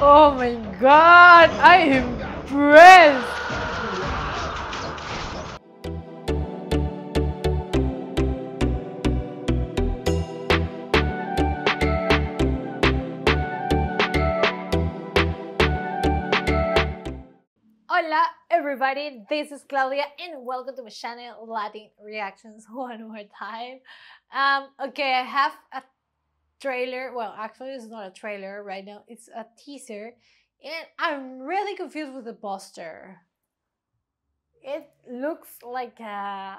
Oh my god, I am impressed. Hola everybody, this is Claudia and welcome to my channel Latin Reactions one more time. Okay, I have a trailer. Well, actually it's not a trailer right now, it's a teaser, and I'm really confused with the poster. It looks like a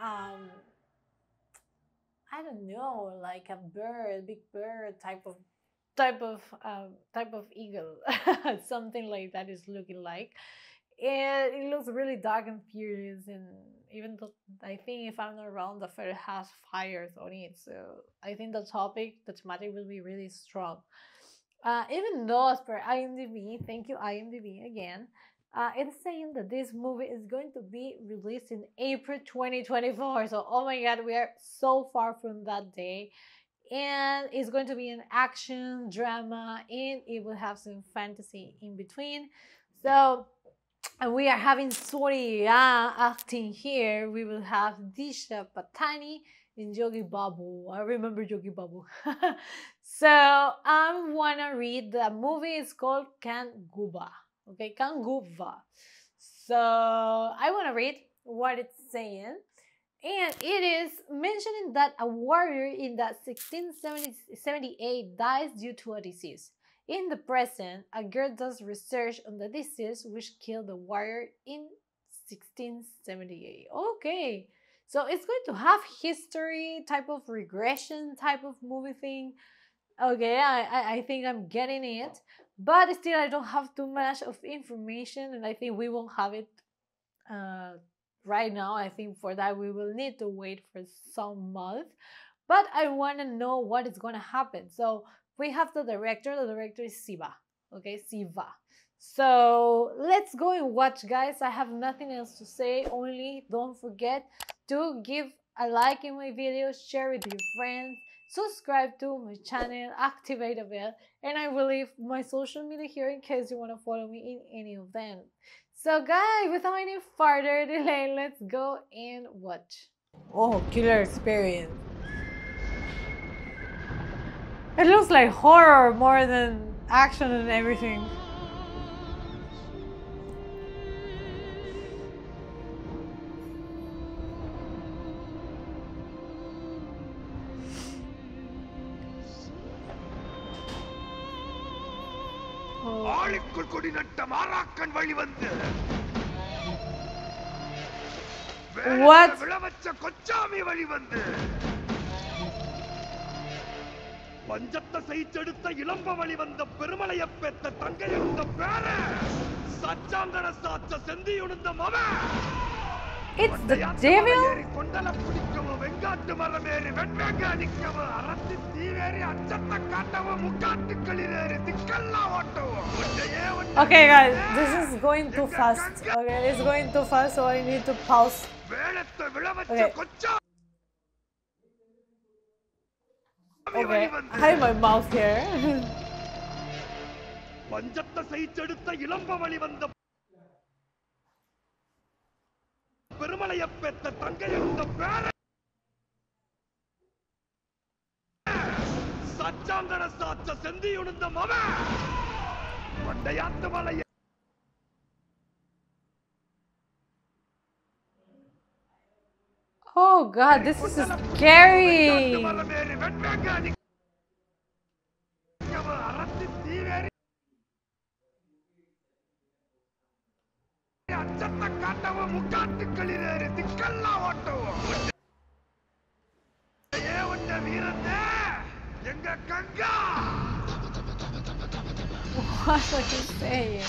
I don't know, like a bird, big bird type of eagle, something like that is looking like. And it looks really dark and furious, and even though I think, if I'm not wrong, the photo has fires on it, so I think the thematic will be really strong. Even though as per IMDb, thank you IMDb again, it's saying that this movie is going to be released in April 2024. So oh my god, we are so far from that day. And it's going to be an action drama, and it will have some fantasy in between. So, and we are having Soria acting here. We will have Disha Patani and Yogi Babu. I remember Yogi Babu. So I wanna read, the movie is called Kanguba. Okay, Kanguba. So I wanna read what it's saying. And it is mentioning that a warrior in the 1678 dies due to a disease. In the present, a girl does research on the disease which killed the warrior in 1678. Okay, so it's going to have history, type of regression, type of movie thing. Okay, I think I'm getting it, but still I don't have too much of information, and I think we won't have it right now. I think for that we will need to wait for some month, but I want to know what is going to happen. So we have the director is Siva. Okay, Siva. So let's go and watch, guys. I have nothing else to say, only don't forget to give a like in my video, share with your friends, subscribe to my channel, activate the bell, and I will leave my social media here in case you want to follow me in any of them. So guys, without any further delay, let's go and watch. Oh, killer experience. It looks like horror more than action and everything. ஆளுக்குள் கொடி நட்ட மாறாக்கன் வழி வந்து விளவச்ச கொச்சாமி வழி வந்து பஞ்சத்தை செய்தெடுத்த இளம்ப வழி வந்த பெருமலைய பெத்த தங்கையுந்த பேர சச்சாங்கட சாச்ச செந்தியுந்த மவ It's the devil. கொண்டல பிடிக்கவோ வெங்காட்டு மரமேறி வெண்வேங்க அடிக்கவோ அரத்தி தீவேறி அச்சத்தை காட்டவோ முக்காட்டுக்களிலேறி திக்கல்லா ஓட்டவோ. Okay guys, this is going too fast. Okay, it's going too fast, so I need to pause. Okay. Okay, I have my mouth here. பஞ்சத்தை செய்தெடுத்த இளம்ப வழி வந்த பெருமலைய பெத்த தங்கையுந்த பேர சச்சாங்கட சாச்ச செந்தியுந்த மவ வண்டையாத்து மலைய. Oh god, this is scary. அச்சத்தை காட்டவோ முக்காட்டுக்களிலேறி திக்கல்லா ஓட்டவோ. உன்ன வீரத்தே எங்க Ganga. What are you saying?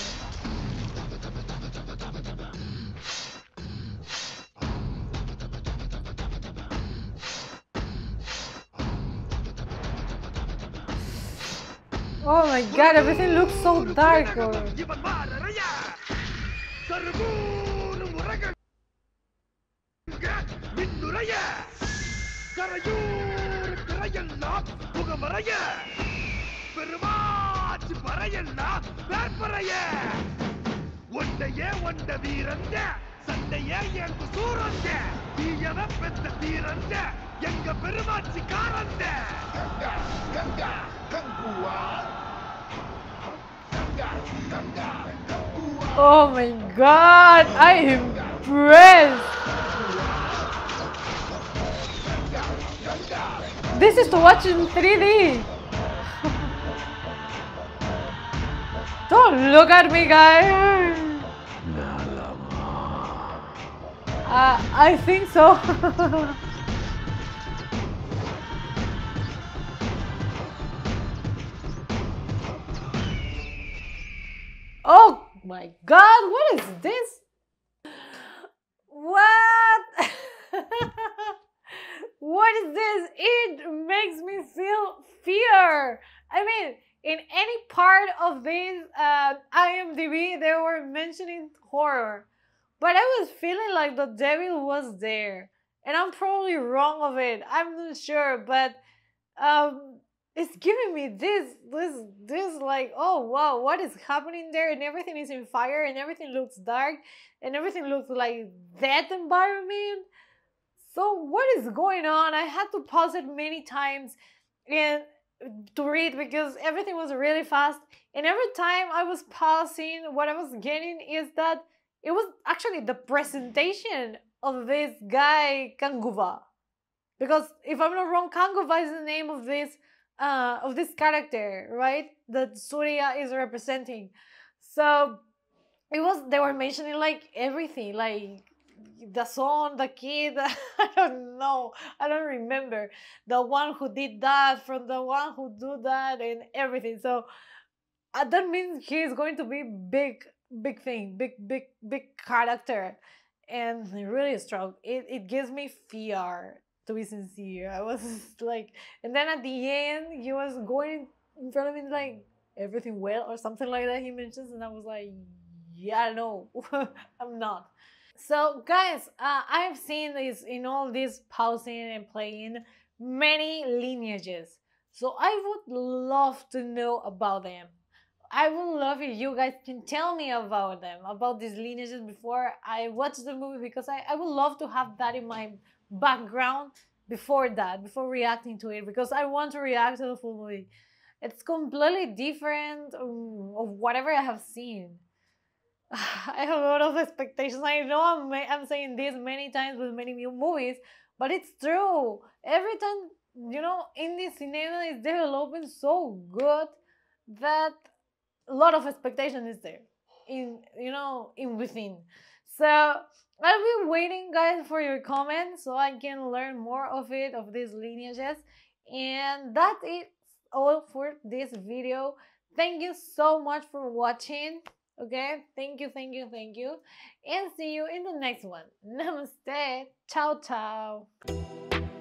Oh my god, everything looks so dark. Karaiyur கரையெல்லாம் புகமறைய பெருமாச்சி பர பறையெல்லாம் வேற்பறையே ஒண்டையே ஒண்ட வீரந்த சண்டையே எங்க சூரந்த தீயவ பெத்த தீரந்த எங்க பெருமாட்சி காரந்த Ganga Ganga Kanguva Ganga Ganga Kanguva. Oh my god, I am impressed. This is to watch in 3D. Don't look at me, guys. I think so. Oh my god, what is this? What? What is this? It makes me feel fear. I mean, in any part of this IMDb, they were mentioning horror. But I was feeling like the devil was there. And I'm probably wrong of it. I'm not sure. But it's giving me this like, oh wow, what is happening there? And everything is in fire and everything looks dark and everything looks like that environment. So what is going on? I had to pause it many times and to read because everything was really fast. And every time I was pausing, what I was getting is that it was actually the presentation of this guy Kanguva. Because if I'm not wrong, Kanguva is the name of this character, right? That Surya is representing. So they were mentioning like everything, like the son, the kid, I don't know, I don't remember, the one who did that from the one who do that and everything. So that means he's going to be big thing, big character, and really strong. It gives me fear, to be sincere. I was like, and then at the end he was going in front of me like, everything well or something like that he mentions, and I was like, yeah, no. I'm not. So guys, I've seen this in all this pausing and playing many lineages, so I would love to know about them. I would love if you guys can tell me about them, about these lineages before I watch the movie, because I would love to have that in my background before reacting to it, because I want to react to the full movie. It's completely different of whatever I have seen. I have a lot of expectations. I know I'm saying this many times with many new movies, but it's true. Every time, indie cinema is developing so good that a lot of expectation is there in within. So I'll be waiting, guys, for your comments so I can learn more of these lineages. And that is all for this video. Thank you so much for watching. Okay, thank you, and see you in the next one. Namaste. Ciao.